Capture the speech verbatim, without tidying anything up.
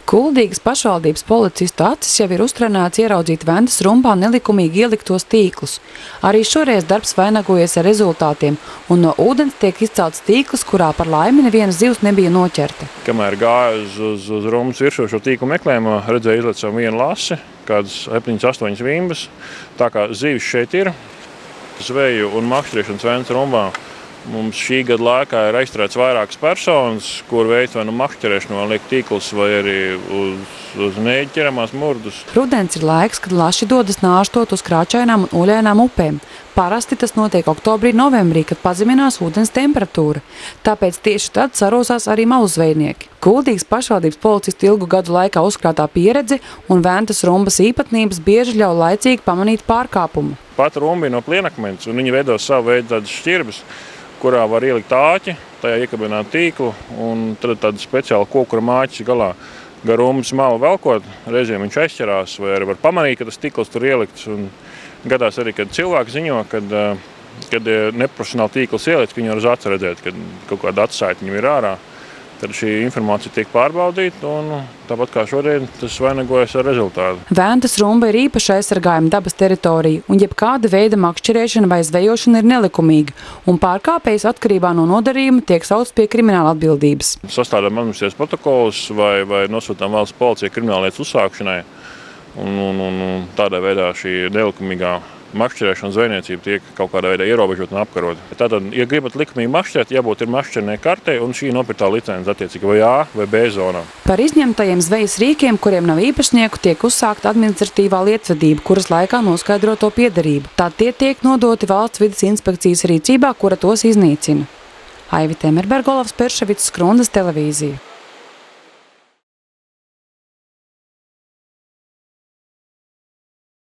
Kuldīgas pašvaldības policistu acis jau ir uztrenēts ieraudzīt Ventas rumbā nelikumīgi ieliktos tīklus. Arī šoreiz darbs vainagojies ar rezultātiem, un no ūdens tiek izcelts tīkls, kurā par laimi neviena zivs nebija noķerta. Kamēr gāja uz, uz, uz rumbas virsū šo tīklu meklējumu, redzēja izlecam vienu lasi, kādas septiņas, astoņas vimbas. Tā kā zivis šeit ir, zveju un makšķerēšanas Ventas rumbā. Mums šī gada laikā ir aizturēts vairākas personas, kur veic vai nu makšķerēšanu, vai liek tīklus, vai arī uz, uz nēģi ķeramās murdus. Rudens ir laiks, kad laši dodas nāštot uz krāčainām un uļainām upēm. Parasti tas notiek oktobrī, novembrī, kad pazeminās ūdens temperatūra. Tāpēc tieši tad sarosās arī mazuzvejnieki. Kuldīgas pašvaldības policistu ilgu gadu laikā uzkrātā pieredze un Ventas rumbas īpatnības bieži ļauj laicīgi pamanīt pārkāpumu. Pat rumba ir no plienakmens, un viņi veido savu veidu tādas šķirbas, kurā var ielikt āķi, tajā iekabināt tīklu, un tad tāda speciāla kokura māķis galā gar rumbas malu velkot. Reizēm viņš aizķerās, vai arī var pamanīt, ka tas tīkls tur ielikts. Un gadās arī, kad cilvēki ziņo, kad, kad neprofesionāli tīkls ielikt, viņi var uz acu redzēt, kad kaut kāda atsaite viņam ir ārā. Tad šī informācija tiek pārbaudīta, un tāpat kā šodien, tas vainagojas ar rezultātu. Ventas rumba ir īpaši aizsargājama dabas teritorija, un jebkāda veida makšķerēšana vai zvejošana ir nelikumīga, un pārkāpējs atkarībā no nodarījuma tiek saukts pie krimināla atbildības. Sastādām administratīvas protokolus vai, vai nosūtām valsts policijai krimināllietas uzsākšanai, un, un, un tādā veidā šī nelikumīgā makšķerēšana zvejniecība tiek kaut kādā veidā ierobežot un apkarot. Tātad, ja gribat likumīgi makšķerēt, jābūt ir makšķernieku kartei un šī nopirktā licence attiecīgi vai A vai B zonā. Par izņemtajiem zvejas rīkiem, kuriem nav īpašnieku, tiek uzsākta administratīvā lietvedība, kuras laikā noskaidro to piederību. Tad tie tiek nodoti valsts vides inspekcijas rīcībā, kura tos iznīcina. Aivita Emerberga, Olavs Perševics, Skrundas televīzija.